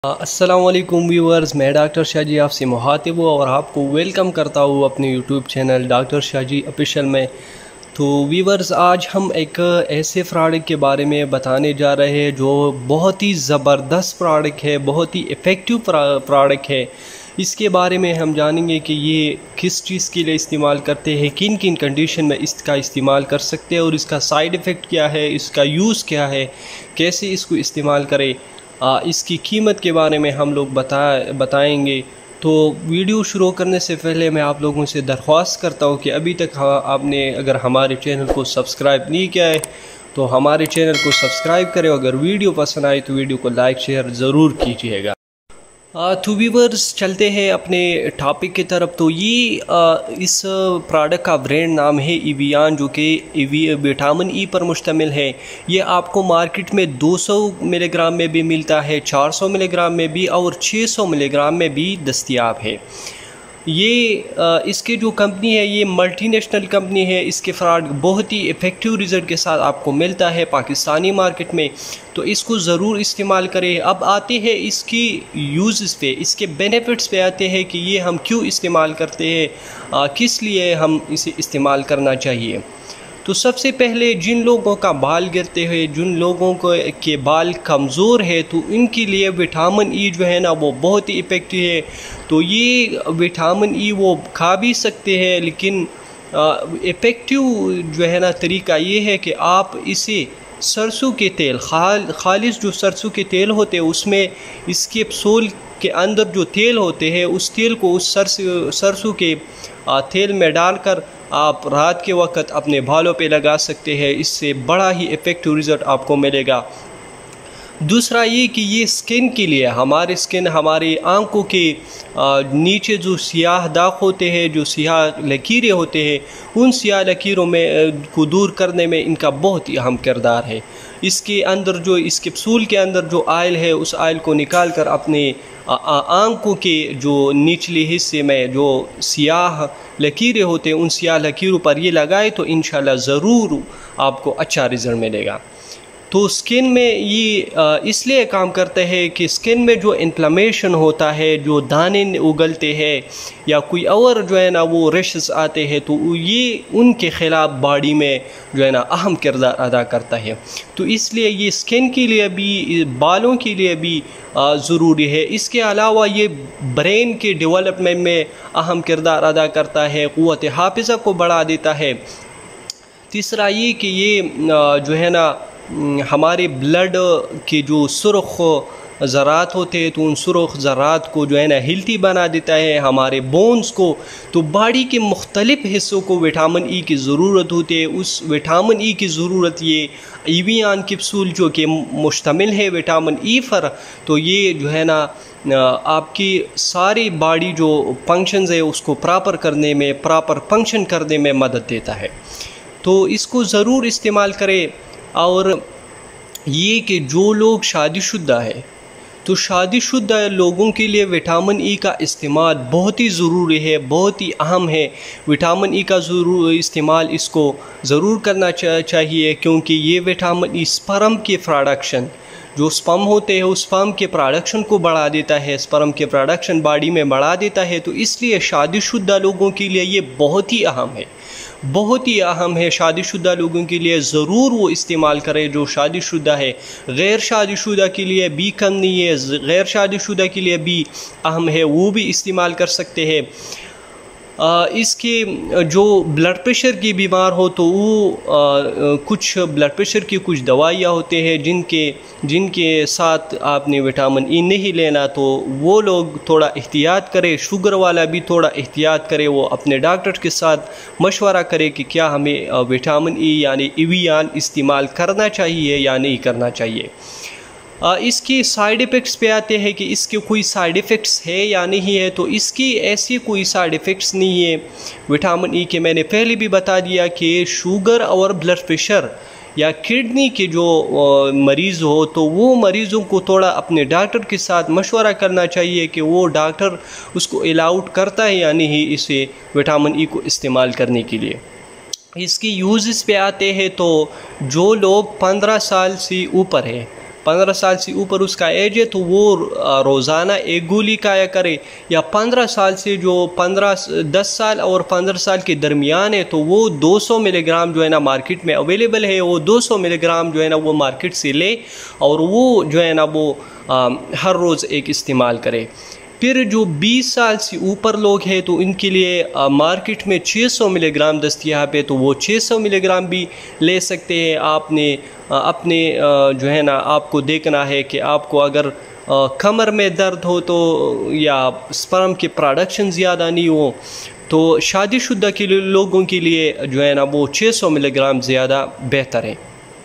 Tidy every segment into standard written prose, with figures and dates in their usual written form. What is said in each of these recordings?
अस्सलाम वालेकुम व्यूअर्स, मैं डॉक्टर शाहजी आपसे मुखातिब हूँ और आपको वेलकम करता हूँ अपने YouTube channel doctor Shahji official में। तो व्यूअर्स, आज हम एक ऐसे प्रोडक्ट के बारे में बताने जा रहे हैं जो बहुत ही ज़बरदस्त प्रोडक्ट है, बहुत ही इफ़ेक्टिव प्रोडक्ट है। इसके बारे में हम जानेंगे कि ये किस चीज़ के लिए इस्तेमाल करते हैं, किन किन कंडीशन में इसका इस्तेमाल कर सकते हैं और इसका साइड इफ़ेक्ट क्या है, इसका यूज़ क्या है, कैसे इसको इस्तेमाल करें, इसकी कीमत के बारे में हम लोग बताएंगे। तो वीडियो शुरू करने से पहले मैं आप लोगों से दरख्वास्त करता हूं कि अभी तक आपने अगर हमारे चैनल को सब्सक्राइब नहीं किया है तो हमारे चैनल को सब्सक्राइब करें। अगर वीडियो पसंद आए तो वीडियो को लाइक शेयर ज़रूर कीजिएगा। तो व्यूअर्स, चलते हैं अपने टॉपिक की तरफ। तो ये इस प्रोडक्ट का ब्रांड नाम है एवियन, जो कि विटामिन ई पर मुश्तमिल है। ये आपको मार्केट में 200 मिलीग्राम में भी मिलता है, 400 मिलीग्राम में भी और 600 मिलीग्राम में भी दस्तयाब है। ये इसके जो कंपनी है ये मल्टीनेशनल कंपनी है। इसके फ्रॉड बहुत ही इफ़ेक्टिव रिज़ल्ट के साथ आपको मिलता है पाकिस्तानी मार्केट में, तो इसको ज़रूर इस्तेमाल करें। अब आते हैं इसकी यूज़ पे, इसके बेनिफिट्स पे आते हैं कि ये हम क्यों इस्तेमाल करते हैं, किस लिए हम इसे इस्तेमाल करना चाहिए। तो सबसे पहले जिन लोगों का बाल गिरते हैं, जिन लोगों को के बाल कमज़ोर है, तो इनके लिए विटामिन ई जो है ना वो बहुत ही इफ़ेक्टिव है। तो ये विटामिन ई वो खा भी सकते हैं, लेकिन इफ़ेक्टिव जो है ना तरीका ये है कि आप इसे सरसों के तेल, खालिस जो सरसों के तेल होते हैं उसमें इसके सोल के अंदर जो तेल होते हैं उस तेल को उस सरसों के तेल में डालकर आप रात के वक्त अपने बालों पे लगा सकते हैं। इससे बड़ा ही इफ़ेक्टिव रिज़ल्ट आपको मिलेगा। दूसरा ये कि ये स्किन के लिए, हमारे स्किन, हमारे आंखों के नीचे जो सियाह दाग होते हैं, जो सियाह लकीरें होते हैं, उन सियाह लकीरों में को दूर करने में इनका बहुत ही अहम किरदार है। इसके अंदर जो इस कैप्सूल के अंदर जो ऑयल है उस ऑयल को निकाल कर अपने आंखों के जो निचले हिस्से में जो सियाह लकीरें होते हैं उन सियाह लकीरों पर ये लगाए तो इंशाल्लाह ज़रूर आपको अच्छा रिज़ल्ट मिलेगा। तो स्किन में ये इसलिए काम करते हैं कि स्किन में जो इन्फ्लेमेशन होता है, जो दाने उगलते हैं या कोई और जो है ना वो रेशेस आते हैं, तो ये उनके ख़िलाफ़ बॉडी में जो है ना अहम किरदार अदा करता है। तो इसलिए ये स्किन के लिए भी, बालों के लिए भी ज़रूरी है। इसके अलावा ये ब्रेन के डेवलपमेंट में अहम किरदार अदा करता है, क़ुव्वत हाफ़िज़ा को बढ़ा देता है। तीसरा ये कि ये जो है ना हमारे ब्लड के जो सुर्ख ज़रात होते हैं तो उन सुर्ख ज़रात को जो है ना हेल्थी बना देता है, हमारे बोन्स को। तो बॉडी के मुख्तलिफ़ हिस्सों को विटामिन ई की ज़रूरत होती है। उस विटामिन ई की ज़रूरत ये एवियन कैप्सूल जो कि मुश्तमिल है विटामिन ई पर, तो ये जो है ना आपकी सारी बॉडी जो फंक्शंस है उसको प्रॉपर करने में, प्रॉपर फंक्शन करने में मदद देता है। तो इसको ज़रूर इस्तेमाल करें। और ये कि जो लोग शादीशुदा है तो शादीशुदा लोगों के लिए विटामिन ई का इस्तेमाल बहुत ही ज़रूरी है, बहुत ही अहम है। विटामिन ई का ज़रूर इस्तेमाल इसको ज़रूर करना चाहिए, क्योंकि ये विटामिन ई स्पर्म के प्रोडक्शन, जो स्पर्म होते हैं उस स्पर्म के प्रोडक्शन को बढ़ा देता है, स्पर्म के प्रोडक्शन बॉडी में बढ़ा देता है। तो इसलिए शादीशुदा लोगों के लिए ये बहुत ही अहम है, बहुत ही अहम है। शादीशुदा लोगों के लिए ज़रूर वो इस्तेमाल करें जो शादीशुदा है। गैर शादीशुदा के लिए भी कम नहीं है, गैर शादीशुदा के लिए भी अहम है, वो भी इस्तेमाल कर सकते हैं। इसके जो ब्लड प्रेशर की बीमार हो तो वो कुछ ब्लड प्रेशर की कुछ दवाइयाँ होते हैं जिनके साथ आपने विटामिन ई नहीं लेना, तो वो लोग थोड़ा एहतियात करें। शुगर वाला भी थोड़ा एहतियात करे, वो अपने डॉक्टर के साथ मशवरा करे कि क्या हमें विटामिन ई यानी एवियन इस्तेमाल करना चाहिए या नहीं करना चाहिए। इसकी साइड इफ़ेक्ट्स पे आते हैं कि इसके कोई साइड इफ़ेक्ट्स है या नहीं है। तो इसकी ऐसी कोई साइड इफ़ेक्ट्स नहीं है विटामिन ई के। मैंने पहले भी बता दिया कि शुगर और ब्लड प्रेशर या किडनी के जो मरीज़ हो तो वो मरीज़ों को थोड़ा अपने डॉक्टर के साथ मशवरा करना चाहिए कि वो डॉक्टर उसको अलाउड करता है या नहीं इसे विटामिन ई को इस्तेमाल करने के लिए। इसकी यूज़ पे आते हैं तो जो लोग 15 साल से ऊपर है, 15 साल से ऊपर उसका एज है तो वो रोज़ाना एक गोली खाया करे, या 15 साल से जो 10 साल और 15 साल के दरमियान है तो वो 200 मिलीग्राम जो है ना मार्केट में अवेलेबल है, वो 200 मिलीग्राम जो है ना वो मार्केट से ले और वो जो है ना वो हर रोज़ एक इस्तेमाल करे। फिर जो 20 साल से ऊपर लोग हैं तो इनके लिए मार्केट में 600 मिलीग्राम दस्तयाब है, तो वो 600 मिलीग्राम भी ले सकते हैं। आपने अपने जो है ना आपको देखना है कि आपको अगर कमर में दर्द हो तो या स्पर्म के प्रोडक्शन ज़्यादा नहीं हो तो शादीशुदा के लोगों के लिए जो है ना वो 600 मिलीग्राम ज़्यादा बेहतर है।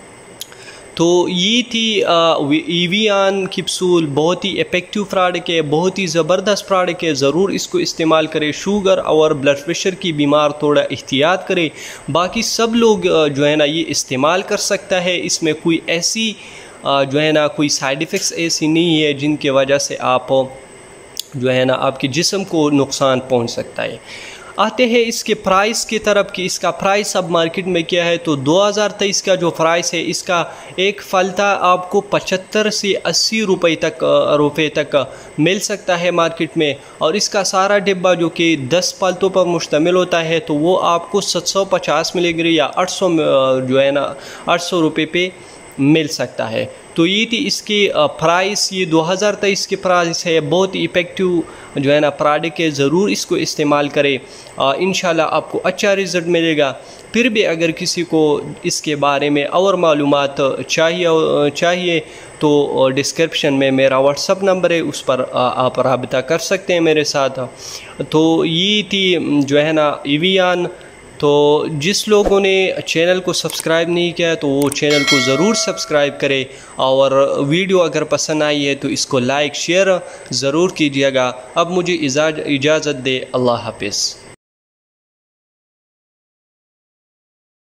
तो ये थी एवियन कैप्सूल, बहुत ही इफेक्टिव प्रोडक्ट है, बहुत ही ज़बरदस्त प्रोडक्ट है, ज़रूर इसको इस्तेमाल करें। शुगर और ब्लड प्रेशर की बीमार थोड़ा एहतियात करें, बाकी सब लोग जो है ना ये इस्तेमाल कर सकता है। इसमें कोई ऐसी जो है ना कोई साइड इफ़ेक्ट्स ऐसी नहीं है जिनकी वजह से आप जो है ना आपके जिस्म को नुकसान पहुंच सकता है। आते हैं इसके प्राइस की तरफ कि इसका प्राइस अब मार्केट में क्या है। तो 2023 का जो प्राइस है इसका एक फलता आपको 75 से 80 रुपये तक मिल सकता है मार्केट में, और इसका सारा डिब्बा जो कि 10 फलतों पर मुश्तमिल होता है तो वो आपको 750 मिलेगा या 800 जो है ना 800 रुपये पे मिल सकता है। तो ये थी इसकी प्राइस, ये 2023 की प्राइस है। बहुत ही इफेक्टिव जो है ना प्रोडक्ट है, ज़रूर इसको इस्तेमाल करें, इंशाल्लाह आपको अच्छा रिज़ल्ट मिलेगा। फिर भी अगर किसी को इसके बारे में और मालूमात चाहिए तो डिस्क्रिप्शन में मेरा व्हाट्सअप नंबर है, उस पर आप राबिता कर सकते हैं मेरे साथ। तो ये थी जो है ना एवियन। तो जिस लोगों ने चैनल को सब्सक्राइब नहीं किया तो वो चैनल को ज़रूर सब्सक्राइब करें, और वीडियो अगर पसंद आई है तो इसको लाइक शेयर ज़रूर कीजिएगा। अब मुझे इजाज़त दे, अल्लाह हाफिज़।